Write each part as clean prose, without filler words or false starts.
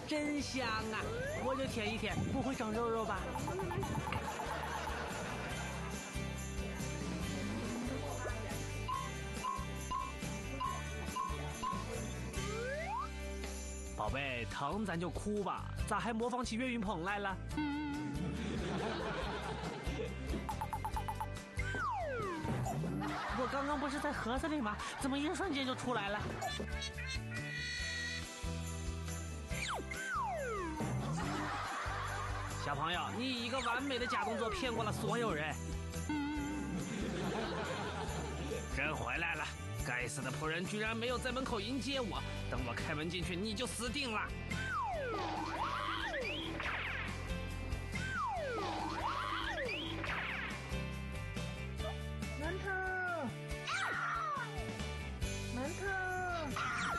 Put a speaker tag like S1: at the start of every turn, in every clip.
S1: 真香啊！我就舔一舔，不会长肉肉吧？宝贝，疼咱就哭吧，咋还模仿起岳云鹏来了？我刚刚不是在盒子里吗？怎么一瞬间就出来了？小朋友，你以一个完美的假动作骗过了所有人。人回来了，该死的仆人居然没有在门口迎接我，等我开门进去你就死定了。
S2: 馒头，馒头，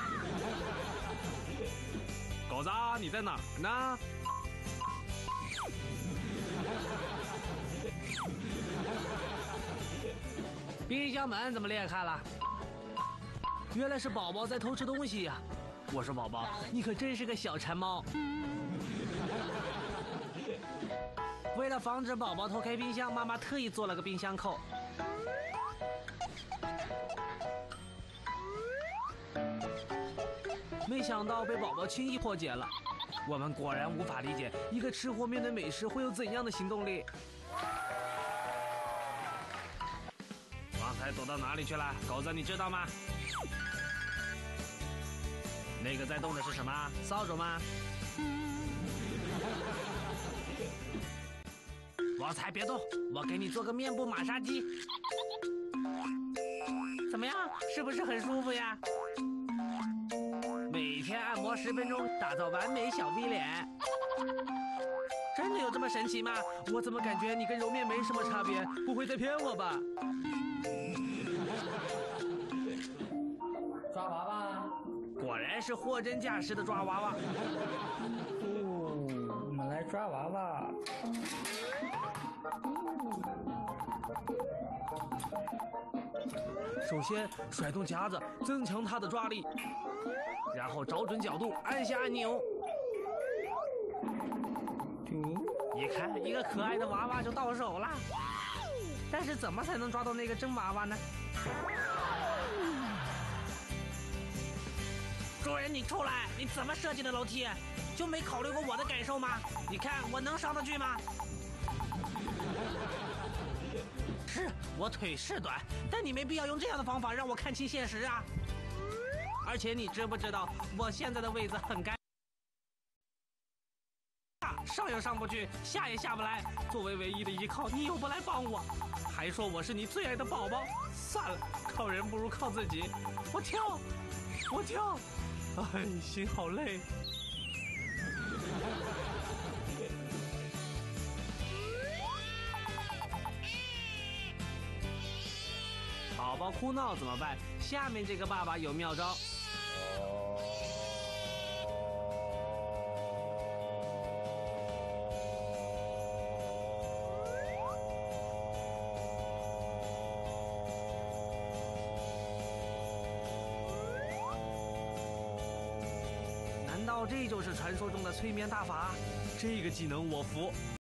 S1: 狗子，你在哪儿呢？冰箱门怎么裂开了？原来是宝宝在偷吃东西呀！我说宝宝，你可真是个小馋猫。为了防止宝宝偷开冰箱，妈妈特意做了个冰箱扣。没想到被宝宝轻易破解了。我们果然无法理解一个吃货面对美食会有怎样的行动力。刚才躲到哪里去了？狗子，你知道吗？那个在动的是什么？扫帚吗？王才别动，我给你做个面部马杀鸡。怎么样？是不是很舒服呀？每天按摩10分钟，打造完美小 V 脸。真的有这么神奇吗？我怎么感觉你跟揉面没什么差别？不会在骗我吧？
S2: 抓娃娃。
S1: 果然是货真价实的抓娃娃。
S2: 我们来抓娃娃。
S1: 首先甩动夹子，增强它的抓力，然后找准角度，按下按钮。你看，一个可爱的娃娃就到手了。但是怎么才能抓到那个真娃娃呢？主人，你出来！你怎么设计的楼梯？就没考虑过我的感受吗？你看我能上得去吗？是我腿是短，但你没必要用这样的方法让我看清现实啊！而且你知不知道，我现在的位子很尴尬，上也上不去，下也下不来。作为唯一的依靠，你又不来帮我，还说我是你最爱的宝宝。算了，靠人不如靠自己。我跳，我跳，哎，心好累。宝宝哭闹怎么办？下面这个爸爸有妙招。难道这就是传说中的催眠大法？这个技能我服。